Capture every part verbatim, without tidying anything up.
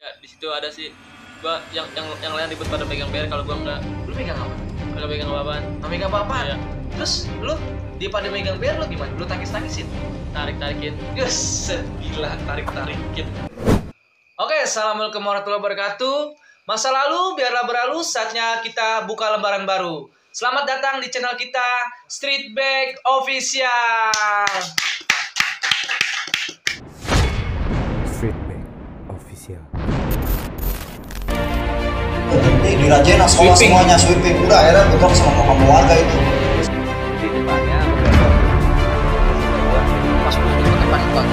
Ya di situ ada sih gua yang yang yang lain ribut pada pegang B R, kalau gua enggak. Lu megang apa? Kalau pegang apa-apaan. Nggak megang apa-apaan? Iya. Terus lu dia pada megang B R lu gimana? Lu tangkis-tangisin? Tarik-tarikin. Yes, gila tarik-tarikin. Oke, assalamualaikum warahmatullahi wabarakatuh. Masa lalu biarlah berlalu, saatnya kita buka lembaran baru. Selamat datang di channel kita Street Bag Official. Street Bag Official. Ini dirajain sekolah semuanya sweeping, udah akhirnya bentrok sama kamu warga itu. Di depannya berbentuk pas menuju ke depan bang.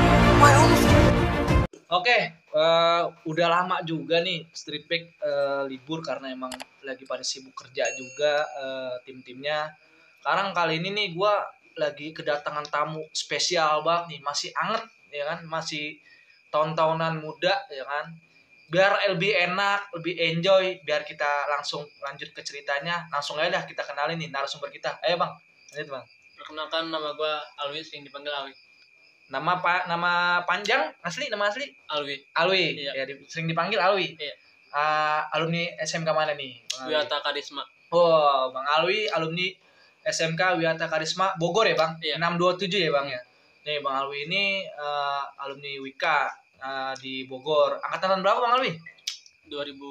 Oke, uh, udah lama juga nih Street Bag uh, libur karena emang lagi pada sibuk kerja juga uh, tim-timnya. Sekarang kali ini nih gue lagi kedatangan tamu spesial banget nih, masih anget ya kan, masih tahun-tahunan muda ya kan. Biar lebih enak, lebih enjoy, biar kita langsung lanjut ke ceritanya. Langsung aja dah kita kenalin nih narasumber kita. Ayo bang, lanjut bang. Perkenalkan, nama gua Alwi, sering dipanggil Alwi. Nama pak, nama panjang asli, nama asli Alwi. Alwi. Iya. Ya, di, sering dipanggil Alwi. Iya. Uh, alumni S M K mana nih? Bang Alwi? Wiyata Karisma. Oh, Bang Alwi alumni S M K Wiyata Karisma Bogor ya bang? Iya. enam dua tujuh ya bang ya. Nih Bang Alwi ini uh, alumni Wika uh, di Bogor. Angkatan tahun berapa Bang Alwi? dua ribu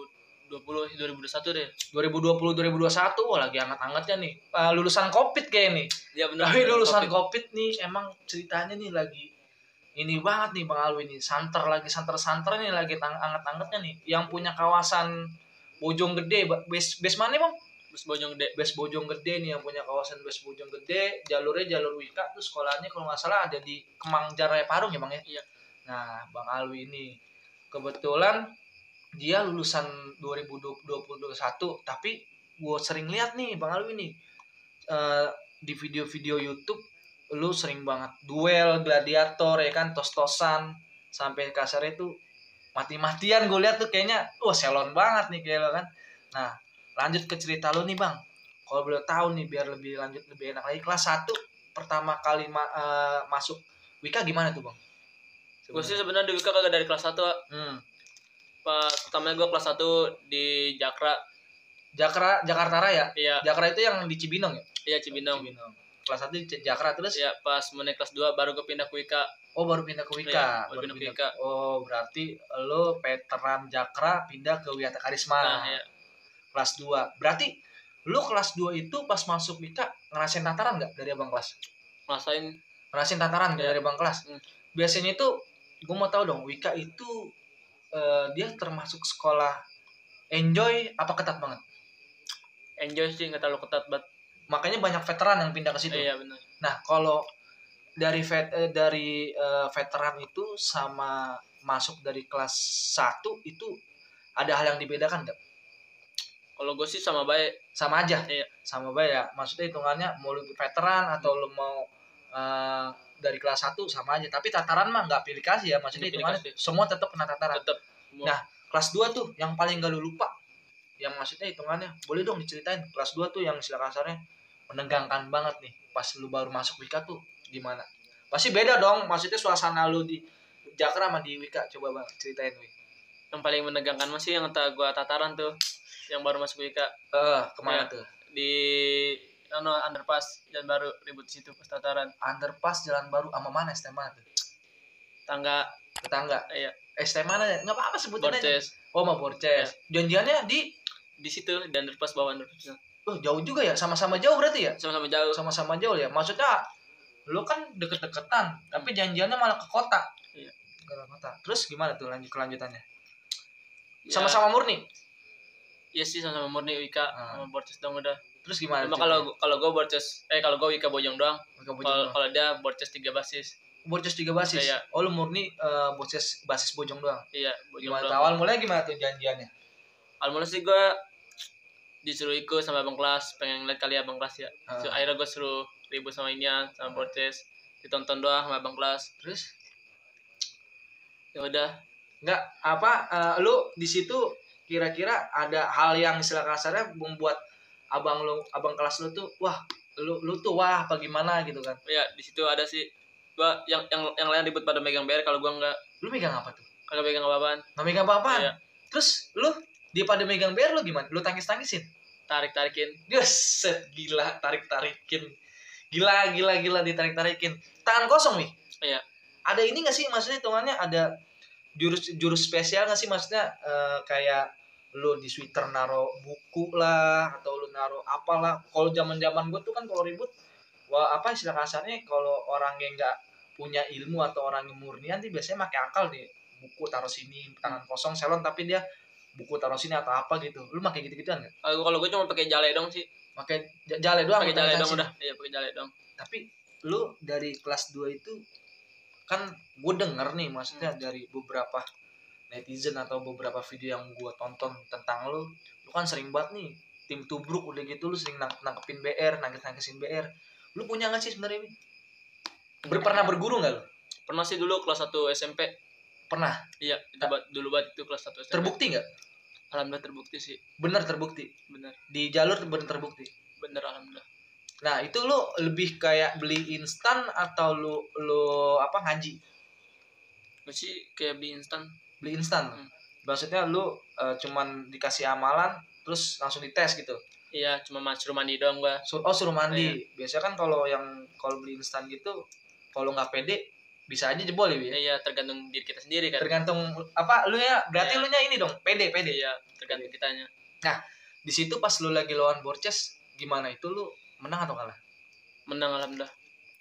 dua puluh dua ribu dua puluh satu deh. dua ribu dua puluh dua ribu dua puluh satu, wah lagi anget-angetnya nih. Uh, lulusan Covid kayak nih. Ya benar. Tapi lulusan COVID nih emang ceritanya nih lagi ini banget nih Bang Alwi nih. Santer lagi santer-santer nih lagi anget-angetnya nih. Yang punya kawasan Bojonggede, base base mana Bang? Bus Bojonggede. Base Bojonggede nih yang punya kawasan Base Bojonggede, jalurnya jalur Wika tuh sekolahnya kalau nggak salah ada di Kemang Raya Parung ya Bang ya? Iya. Nah, Bang Alwi ini kebetulan dia lulusan dua ribu dua puluh satu, tapi gue sering lihat nih Bang Alwi nih uh, di video-video YouTube lu sering banget duel gladiator ya kan, tos-tosan sampai kasarnya tuh mati-matian. Gue lihat tuh kayaknya wah selon banget nih kayak lo kan. Nah, lanjut ke cerita lu nih Bang. Kalau boleh tahu nih biar lebih lanjut lebih enak lagi, kelas satu pertama kali ma- uh, masuk Wika gimana tuh Bang? Gue sih sebenarnya di Wika kagak dari kelas satu. Hmm. Pas pertamanya gue kelas satu di Jakra. Jakra, Jakarta Raya? Iya. Jakra itu yang di Cibinong ya? Iya, Cibinong. Cibinong. Kelas satu di Jakra terus? Iya, pas mulai kelas dua baru gue pindah ke Wika. Oh, baru pindah ke Wika. Iya, baru baru pindah ke pindah. Wika. Oh, berarti lo veteran Jakra pindah ke Wiyata Karisma. Nah, iya. Kelas dua. Berarti lo kelas dua itu pas masuk Wika ngerasain tataran nggak dari abang kelas? Ngerasain. Ngerasain tataran nggak Iya. dari abang kelas? Hmm. Biasanya itu gue mau tahu dong, Wika itu uh, dia termasuk sekolah enjoy apa ketat banget? Enjoy sih, nggak terlalu ketat banget. Makanya banyak veteran yang pindah ke situ. Iya, benar. Nah, kalau dari vet, eh, dari uh, veteran itu sama masuk dari kelas satu itu ada hal yang dibedakan nggak? Kalau gue sih sama baik. Sama aja? Iya. Sama baik ya? Maksudnya hitungannya mau lu veteran atau lu mau uh, dari kelas satu sama aja. Tapi tataran mah nggak pilih kasih ya? Maksudnya Nggak pilih hitungannya kasih. semua tetap kena tataran? Tetap. Semua. Nah, kelas dua tuh yang paling gak lu lupa, yang maksudnya hitungannya boleh dong diceritain. Kelas dua tuh yang istilah kasarnya menegangkan banget nih pas lu baru masuk Wika tuh gimana? Pasti beda dong, maksudnya suasana lu di Jakra sama di Wika. Coba Bang ceritain Wi. Yang paling menegangkan masih yang kata gua tataran tuh, yang baru masuk Wika. Eh, uh, kemana Ya, tuh? di ano underpass dan baru ribut di situ pas tataran. Underpass Jalan Baru sama mana S T mana tuh? Tangga. Tetangga. Iya. S T mana ya? Enggak apa-apa sebutin aja. Borces. Oh, mau Borces. Janjiannya di Di situ di underpass, bawah underpass. oh, jauh juga ya? Sama-sama jauh berarti ya? Sama-sama jauh. Sama-sama jauh ya. Maksudnya lu kan deket-deketan, tapi janjiannya malah ke kota. Iya. Ke kota. Terus gimana tuh lanjut kelanjutannya? Ya, Sama-sama murni. iya sih, sama-sama murni Wika Ah. sama Borces dong udah. Terus gimana? Cuma kalau kalau gua Borces eh kalau gua Wika Bojong doang. Kalau Kalau kalau dia Borces tiga basis. Borces tiga basis. Iya. Oh, lu murni uh, Borces basis Bojong doang. Iya, Bojong Gimana tuh? doang. Awal mulai gimana tuh janjiannya? Awal mula sih gua disuruh ikut sama abang kelas, pengen lihat kali abang kelas ya. Ah. So, akhirnya gua suruh ribut sama Inian sama Borces, ditonton doang sama abang kelas. Terus Ya udah. enggak apa uh, lu di situ kira-kira ada hal yang istilah kasarnya membuat abang lu abang kelas lu tuh wah lu lu tuh wah apa gimana gitu kan? Ya di situ ada sih gua yang yang yang lain ribut pada megang B R, kalau gua enggak. Lu megang apa tuh? Kagak pegang apa-apaan. Nggak megang apa-apaan. Iya. Terus lu dia pada megang B R lu gimana? Lu tangkis-tangkisin? Tarik-tarikin. Yes, set gila tarik-tarikin. Gila gila gila ditarik-tarikin. Tangan kosong nih. Iya. Ada ini nggak sih maksudnya hitungannya ada jurus jurus spesial nggak sih maksudnya eh, kayak lu di sweater naro buku lah atau lu naro apalah. Kalau zaman-zaman gue tuh kan kalau ribut wah apa istilah kasarnya kalau orang yang nggak punya ilmu atau orang yang murnian sih biasanya pakai akal nih. Buku taruh sini tangan kosong selon tapi dia buku taruh sini atau apa gitu. Lu pakai gitu-gituan nggak? Kalau kalau gue cuma pakai jale dong sih. Pakai j- jale doang. Pakai jale pakai dong tensi. udah. Iya, pakai jale dong. Tapi lu dari kelas dua itu kan gue denger nih maksudnya dari beberapa netizen atau beberapa video yang gue tonton tentang lu, lu kan sering banget nih tim tubruk udah gitu lu sering nang nangkepin B R, nangkep nangkesin B R. Lu punya nggak sih sebenarnya? Ber pernah berguru nggak lu? Pernah sih dulu kelas satu S M P. Pernah. Iya, itu ba- dulu banget itu kelas satu S M P. Terbukti nggak? Alhamdulillah terbukti sih. Bener terbukti. Bener. Di jalur bener terbukti. Bener alhamdulillah. Nah itu lu lebih kayak beli instan atau lu lu apa ngaji? Gue sih kayak beli instan. Beli instan. Hmm. Maksudnya lu uh, cuman dikasih amalan terus langsung dites gitu. Iya, cuma mas suruh mandi doang gua. Sur oh suruh mandi. Biasanya kan kalau yang kalau beli instan gitu kalau nggak pede bisa aja jebol ya. Bi? Iya, tergantung diri kita sendiri kan. Tergantung apa lu ya berarti Iya. lu nya ini dong pede pede. Iya, tergantung kitanya. Di situ pas lu lagi lawan Borces gimana itu lu menang atau kalah? Menang alhamdulillah.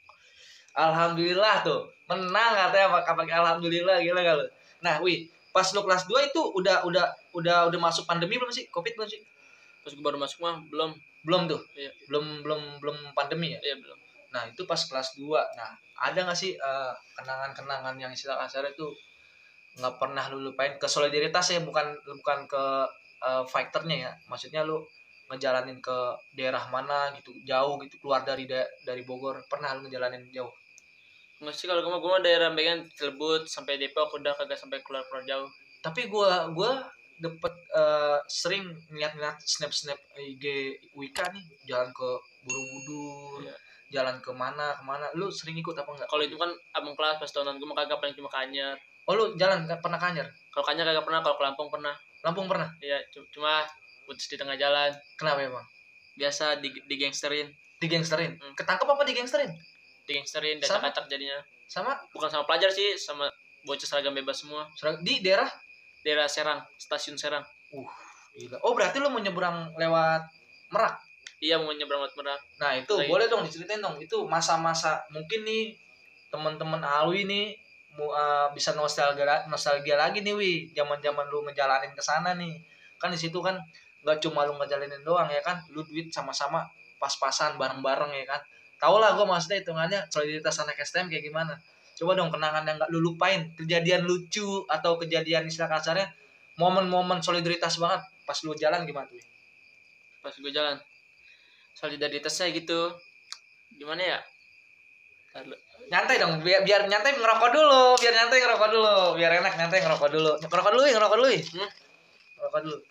Alhamdulillah tuh menang katanya apa pakai alhamdulillah gila gak lu? Nah, wih pas lu kelas dua itu udah udah udah udah masuk pandemi belum sih? Covid belum sih? Terus gue baru masuk mah belum. Belum tuh. Iya. Belum belum belum pandemi ya. Iya, belum. Nah, itu pas kelas dua. Nah, ada nggak sih eh, kenangan-kenangan yang istilah kasarnya itu nggak pernah lu lupain ke solidaritas ya bukan bukan ke eh, fighternya ya. Maksudnya lu ngejalanin ke daerah mana gitu, jauh gitu keluar dari da- dari Bogor. Pernah lu ngejalanin jauh? Nggak sih kalau gue mah gue mah daerah bagian Cilebut sampai Depok udah kagak sampai keluar-keluar jauh. Tapi gua gua dapet eh, sering ngeliat-ngeliat snap-snap I G Wika nih jalan ke Borobudur, Iya. jalan ke mana kemana. Lu sering ikut apa enggak? Kalau itu kan abang kelas pas tahunan gue mah kagak, paling cuma ke Anyer. Oh lu jalan kan pernah ke Anyer? Kalau ke Anyer kagak pernah, kalau ke Lampung pernah. Lampung pernah? Iya, cu- cuma putus di tengah jalan. Kenapa emang? Biasa di digangsterin, Digangsterin? Hmm. Ketangkep apa digangsterin? digangsterin, Sama? dacak-dacak jadinya. Sama Bukan sama pelajar sih, sama bocah seragam bebas semua. serag- di daerah? Daerah Serang, stasiun Serang. Gila. Oh berarti lu mau nyebrang lewat Merak? Iya, mau nyebrang buat Merak. Nah itu Lagi. boleh dong diceritain dong. Itu masa-masa mungkin nih teman-teman Alwi nih mu- uh, bisa nostalgia nostalgia lagi nih wi. Zaman-zaman lu ngejalanin ke sana nih. Kan di situ kan nggak cuma lu ngejalanin doang ya kan. Lu duit sama-sama pas-pasan bareng-bareng ya kan. Tau lah gue maksudnya hitungannya solidaritas anak S T M kayak gimana. Coba dong kenangan yang gak lu lupain. Kejadian lucu atau kejadian istilah kasarnya. Momen-momen solidaritas banget. Pas lu jalan gimana tuh? Pas gue jalan. Solidaritasnya gitu. Gimana ya? Ntar lu. Nyantai dong, biar, biar nyantai ngerokok dulu. Biar nyantai ngerokok dulu. Biar enak nyantai ngerokok dulu. Ngerokok dulu ya, ngerokok dulu ya. Hmm? Ngerokok dulu.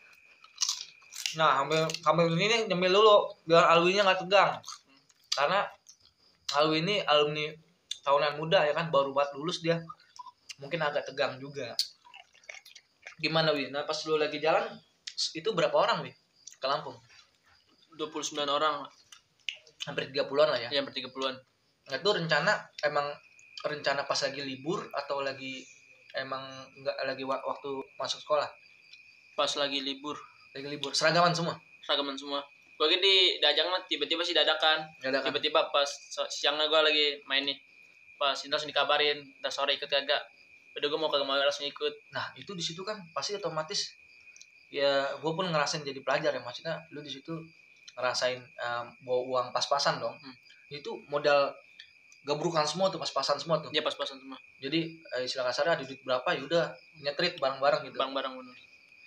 Nah, ambil, ambil ini nih, nyemil dulu. Biar alwinya gak tegang. Karena Alwi ini alumni tahunan muda ya kan, baru banget lulus dia, mungkin agak tegang juga. Gimana Wi? Nah pas lu lagi jalan itu berapa orang Wi ke Lampung? dua puluh sembilan orang. Hampir tiga puluhan lah ya. Ya, hampir tiga puluhan. Nah, itu rencana emang rencana pas lagi libur atau lagi emang nggak lagi wa- waktu masuk sekolah? Pas lagi libur, Lagi libur, seragaman semua. seragaman semua. Gue lagi di dajang mah tiba-tiba sih dadakan. Nggak ada kan? Tiba-tiba pas so- siangnya gue lagi main nih. Pas ini langsung dikabarin, ntar sore ikut kagak. Udah gue mau kagak mau langsung ikut. Nah itu di situ kan pasti otomatis ya gue pun ngerasain jadi pelajar ya, maksudnya lu di situ ngerasain um, bawa uang pas-pasan dong. Hmm. Itu modal gabrukan semua tuh, pas-pasan semua tuh. Dia pas-pasan semua. Jadi eh, istilah kasarnya ada duit berapa ya udah nyetrit bareng-bareng gitu. Barang-barang bener.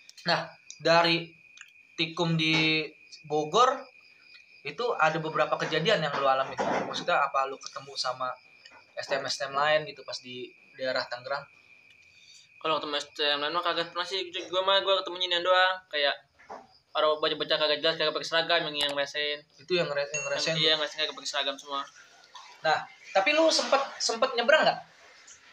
Dari Tikum di Bogor itu ada beberapa kejadian yang lu alamin. Maksudnya apa lu ketemu sama S T M-S T M lain gitu pas di daerah Tangerang? Kalau ketemu S T M lain mah kagak pernah sih. Gue mah gue ketemu nyinian doang. Kayak orang baca-baca kagak jelas, kagak pakai seragam, yang yang resein. Itu yang ngere- yang ngerasain. Iya, yang resein kagak pakai seragam semua. Nah, tapi lu sempet sempet nyebrang nggak?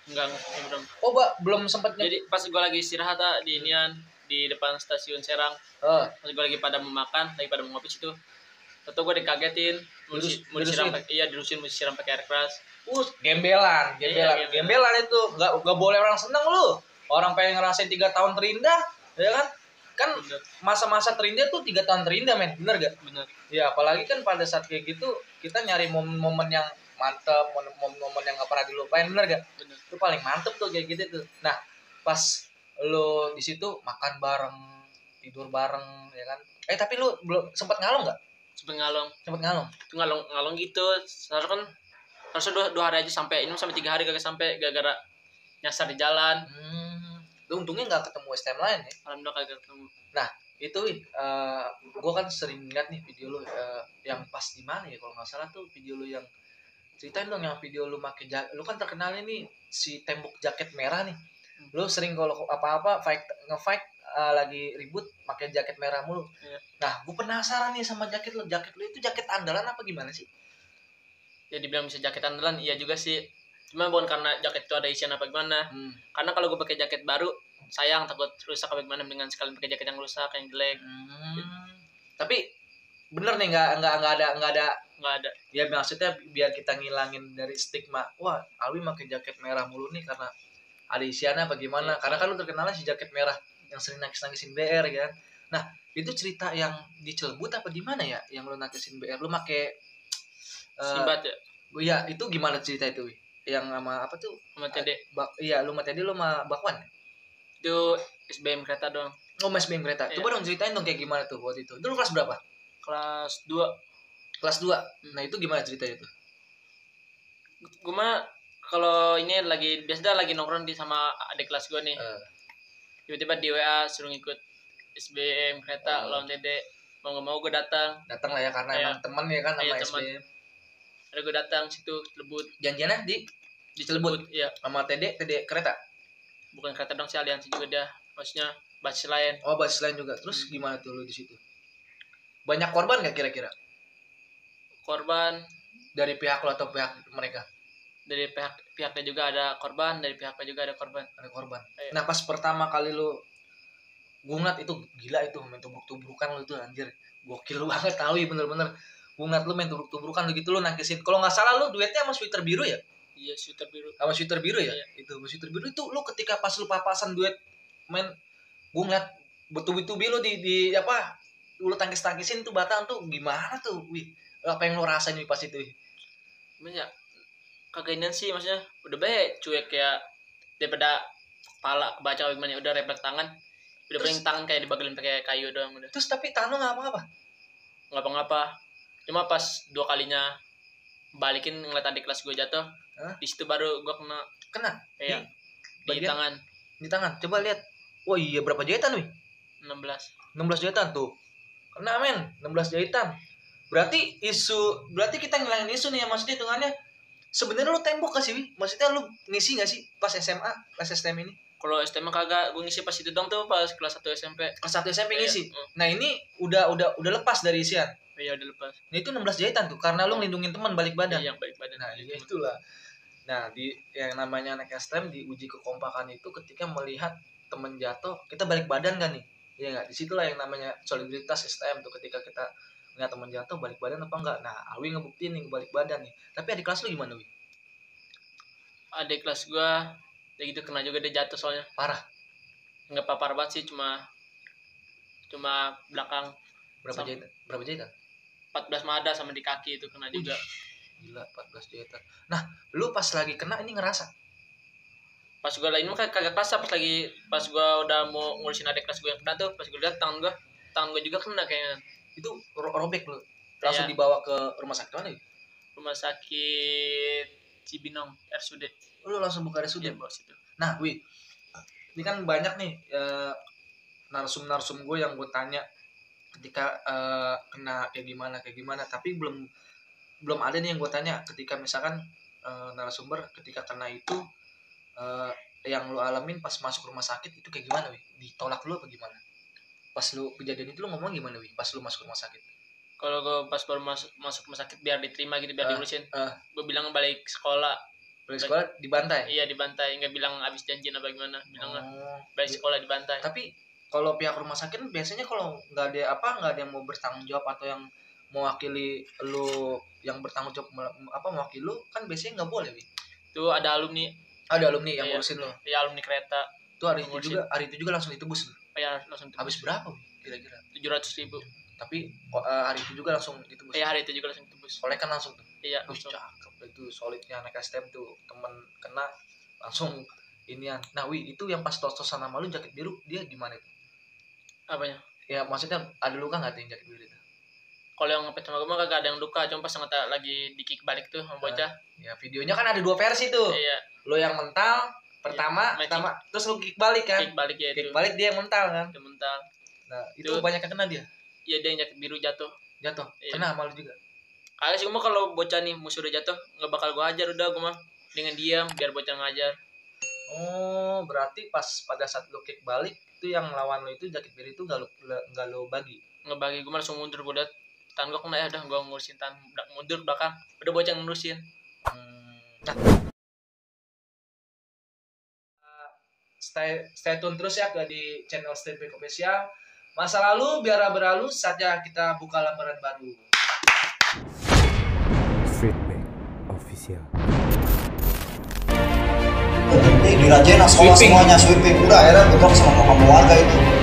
enggak enggak belum. Oh, Mbak, belum sempat nyoba. Jadi pas gue lagi istirahat ah, di inian di depan stasiun Serang, Oh, pas gue lagi pada mau makan, lagi pada mau ngopi situ. Tentu gue dikagetin, mau Dirus- disi- mau disiram dirusuin? pakai iya dirusin mau disiram pakai air keras. uh, gembelan, gembelan, Iya, gembelan. gembelan itu nggak nggak boleh orang seneng lu. Orang pengen ngerasain tiga tahun terindah, ya kan? Kan Bener, masa-masa terindah tuh tiga tahun terindah, men, bener gak? bener. Ya, apalagi kan pada saat kayak gitu kita nyari momen-momen yang mantep, momen-momen yang nggak pernah dilupain, bener gak? Bener. Itu paling mantep tuh kayak gitu tuh. Nah, pas lo di situ makan bareng, tidur bareng, ya kan? Eh tapi lu belum sempat ngalong nggak? Sempet ngalong. Sempat ngalong. Itu ngalong ngalong gitu. Seharusnya kan harusnya dua, dua hari aja sampai, ini sampai tiga hari kagak sampai gara-gara nyasar di jalan. Hmm. Lu untungnya nggak ketemu S T M lain ya. Alhamdulillah kagak ketemu. Itu uh, gue kan sering lihat nih video lu uh, yang pas di mana ya kalau nggak salah tuh video lu yang ceritain dong yang video lu pakai ja- lu kan terkenalnya nih si tembok jaket merah nih. Lu sering kalau apa-apa fight nge-fight uh, lagi ribut pakai jaket merah mulu. Iya. Nah, gue penasaran nih sama jaket lu. Jaket lu itu jaket andalan apa gimana sih? Ya dibilang bisa jaket andalan, iya juga sih. Cuma bukan karena jaket itu ada isian apa gimana. Hmm. Karena kalau gue pakai jaket baru, sayang takut rusak apa gimana dengan sekalian pakai jaket yang rusak, yang jelek. Hmm. Tapi bener nih nggak nggak nggak ada nggak ada Nggak ada. ya maksudnya biar kita ngilangin dari stigma wah Alwi pakai jaket merah mulu nih karena ada isiannya apa gimana. Iya. Karena kan lu terkenalnya si jaket merah yang sering nangis-nangisin B R kan. Nah itu cerita yang di Cilebut apa di mana ya yang lu nangisin B R lu pakai uh, Sibat ya, ya itu gimana cerita itu Wi? Yang sama apa tuh sama T D. bak iya lu sama tadi lu sama Bakwan Itu S B M kereta dong. oh Mas B M kereta Iya. coba dong ceritain dong kayak gimana tuh waktu itu dulu kelas berapa Kelas dua. kelas dua nah itu gimana ceritanya tuh Gue mah kalau ini lagi biasa lagi nongkrong di sama adik kelas gue nih. Eh. Tiba-tiba di W A suruh ngikut S B M kereta Oh. lawan T D. Mau nggak mau gue datang. datang lah ya karena Iya. emang temen ya kan sama Iya, S B temen. M Ada gue datang situ Cilebut. janjiannya di Di Cilebut, iya. sama T D T D kereta Bukan kereta dong sih, aliansi juga dia. Maksudnya basis lain. oh basis lain juga terus gimana tuh lu di situ banyak korban nggak kira-kira Korban dari pihak lo atau pihak mereka dari pihak pihaknya juga ada korban, dari pihaknya juga ada korban. ada korban Iya. nah pas pertama kali lu gue ngeliat itu gila itu main tubruk-tubrukan lu tuh anjir gokil banget tahu ya bener-bener gue ngeliat lu main tubruk-tubrukan begitu lu nangkisin kalau nggak salah lu duetnya sama sweater biru ya Iya, shooter biru. sama sweater biru ya Iya. itu sama sweater biru itu lu ketika pas lu papasan duet main gue ngeliat betul-betul lu di di apa lu tangkis-tangkisin tuh batang tuh gimana tuh wih apa yang lu rasain nih pas itu Wih? Maksudnya kagaknya sih, maksudnya udah baik cuek kayak daripada kepala kebaca apa gimana, udah refleks tangan. Udah Terus- paling tangan kayak dibagelin pakai kayu doang udah. terus tapi tangan lu nggak apa-apa Nggak apa-apa. Cuma pas dua kalinya balikin ngeliat adik kelas gue jatuh, Hah? di situ baru gue kena kena kayak di bagian- tangan di tangan coba lihat oh iya berapa jahitan wih enam belas. enam belas jahitan tuh kena men enam belas jahitan berarti isu berarti kita ngilangin isu nih ya maksudnya hitungannya sebenarnya lu tembok gak sih Wi? Maksudnya lu ngisi gak sih pas S M A pas S T M ini Kalau S T M kagak, gue ngisi pas itu dong tuh pas kelas satu S M P. kelas satu S M P ngisi Iya, nah ini udah udah udah lepas dari isian iya udah lepas. nah itu enam belas jahitan tuh karena lu ngelindungin teman balik badan Iya, yang balik badan. nah iya itulah nah di yang namanya anak S T M diuji kekompakan itu ketika melihat temen jatuh kita balik badan kan nih iya nggak disitulah yang namanya solidaritas S T M tuh ketika kita ngeliat temen jatuh balik badan apa enggak nah Awi ngebuktiin nih balik badan nih tapi adik kelas lu gimana Wi Adik kelas gue ya gitu kena juga, dia jatuh soalnya. parah Nggak apa-apa banget sih, cuma cuma belakang berapa Sama. jahitan berapa jahitan empat belas mada sama di kaki itu kena juga. gila empat belas jahitan nah lu pas lagi kena ini ngerasa Pas gue lain mah kagak kerasa, pas lagi pas gue udah mau ngurusin adik kelas gue yang kena tuh, pas gue lihat tangan gue tangan gue juga kena kayaknya. itu ro- robek lu langsung Iya. dibawa ke rumah sakit mana Wi? Rumah sakit Cibinong R S U D. lu langsung buka R S U D Dia bawa situ. nah Wi ini kan banyak nih ya, narsum-narsum gue yang gue tanya ketika eh, kena kayak gimana kayak gimana tapi belum belum ada nih yang gue tanya ketika misalkan eh, narasumber ketika kena itu eh, yang lu alamin pas masuk rumah sakit itu kayak gimana Wi ditolak lu apa gimana pas lu kejadian itu lu ngomong gimana Wi pas lu masuk rumah sakit Kalau gue pas baru masuk masuk rumah sakit biar diterima gitu, biar Ah, diurusin, ah. gue bilang balik sekolah. Balik sekolah dibantai. Iya dibantai, nggak bilang abis janjian apa gimana, bilang Oh. balik sekolah dibantai. Tapi kalau pihak rumah sakit biasanya kalau nggak ada apa nggak ada yang mau bertanggung jawab atau yang mewakili lu yang bertanggung jawab me- apa mewakili lu kan biasanya nggak boleh, Wi. Itu ada alumni, Ada alumni yang Iya. ngurusin lu. ya alumni kereta, Tuh hari itu Ngurusin. juga hari itu juga langsung ditebus lu. ya langsung Habis berapa, Wi? Kira-kira. tujuh ratus ribu. Tapi oh, eh, hari itu juga langsung ditebus. Iya hari itu juga langsung tebus. Oleh kan langsung tuh. Iya Wih, langsung. cakep itu solidnya anak S T M tuh. Temen kena langsung inian. Nah, Wi, itu yang pas tos-tosan sama lu jaket biru, dia gimana itu? Apanya? Ya maksudnya ada luka nggak tuh yang jaket biru itu? Kalau yang ngepet sama gue mah kagak ada yang luka, cuma pas ngeta lagi di kick balik tuh sama bocah. Ya videonya kan ada dua versi tuh. Iya, Lo yang mental pertama, Iya, pertama terus lo kick balik kan? kick balik ya Kick itu. balik dia yang mental kan? Dia mental. Nah, itu Itu- banyak yang kena dia. Iya dia yang jaket biru jatuh. Jatuh. Iya. Kena sama lu juga. Kagak sih gue mah kalau bocah nih musuh udah jatuh nggak bakal gue ajar udah gue mah dengan diam biar bocah ngajar. Oh, berarti pas pada saat lo kick balik itu yang lawan lo itu jaket biru itu nggak lo nggak lo bagi. Ngebagi gue mah langsung mundur gue udah tangan gue kena ya udah gue ngurusin tangan belak- mundur ke belakang udah bocah yang ngurusin. Hmm. Nah, stay stay tune terus ya ke di channel Street Bike Official. Masa lalu biar berlalu, saatnya kita buka lembaran baru. Street Bike Official. Berhenti dirajain sekolah semuanya sweeping udah akhirnya bentrok sama sama warga itu.